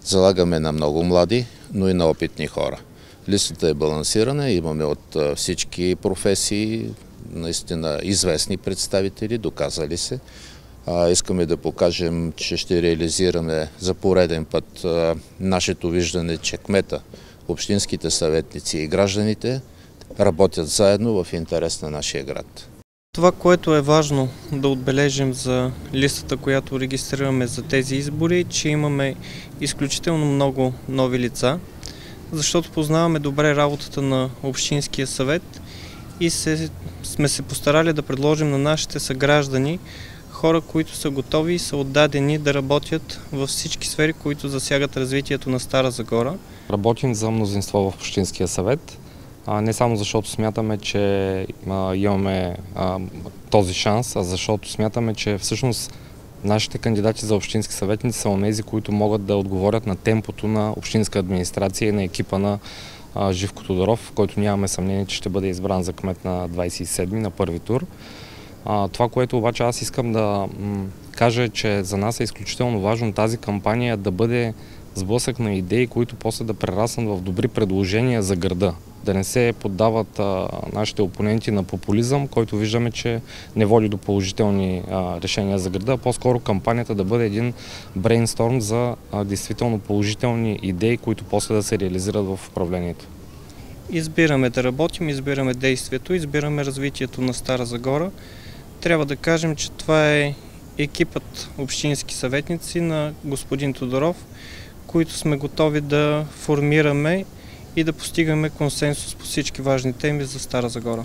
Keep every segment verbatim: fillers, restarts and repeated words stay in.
Залагаме на много млади, но и на опитни хора. Листата е балансирана, имаме от всички професии наистина известни представители, доказали се. Искаме да покажем, че ще реализираме за пореден път нашето виждане, че кмета, общинските съветници и гражданите работят заедно в интерес на нашия град. Това, което е важно да отбележим за листата, която регистрираме за тези избори, че имаме изключително много нови лица, защото познаваме добре работата на Общинския съвет и се, сме се постарали да предложим на нашите съграждани хора, които са готови и са отдадени да работят във всички сфери, които засягат развитието на Стара Загора. Работим за мнозинство в Общинския съвет. Не само защото смятаме, че имаме този шанс, а защото смятаме, че всъщност нашите кандидати за общински съветници са онези, които могат да отговорят на темпото на общинска администрация и на екипа на Живко Тодоров, който нямаме съмнение, че ще бъде избран за кмет на двадесет и седми на първи тур. Това, което обаче аз искам да кажа, е, че за нас е изключително важно тази кампания да бъде сблъсък на идеи, които после да прераснат в добри предложения за града. Да не се поддават а, нашите опоненти на популизъм, който виждаме, че не води до положителни а, решения за града, а по-скоро кампанията да бъде един брейнсторм за а, действително положителни идеи, които после да се реализират в управлението. Избираме да работим, избираме действието, избираме развитието на Стара Загора. Трябва да кажем, че това е екипът общински съветници на господин Тодоров, които сме готови да формираме и да постигаме консенсус по всички важни теми за Стара Загора.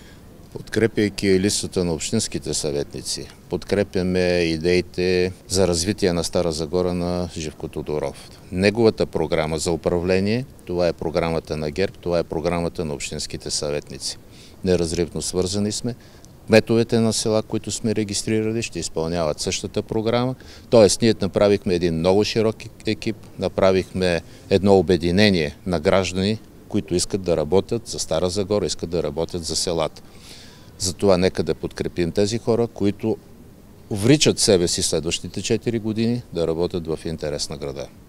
Подкрепяйки листата на общинските съветници, подкрепяме идеите за развитие на Стара Загора на Живко Тодоров. Неговата програма за управление, това е програмата на ГЕРБ, това е програмата на общинските съветници. Неразривно свързани сме. Кметовете на села, които сме регистрирали, ще изпълняват същата програма. Тоест, ние направихме един много широк екип, направихме едно обединение на граждани, които искат да работят за Стара Загора, искат да работят за селата. Затова нека да подкрепим тези хора, които вричат себе си следващите четири години да работят в интерес на града.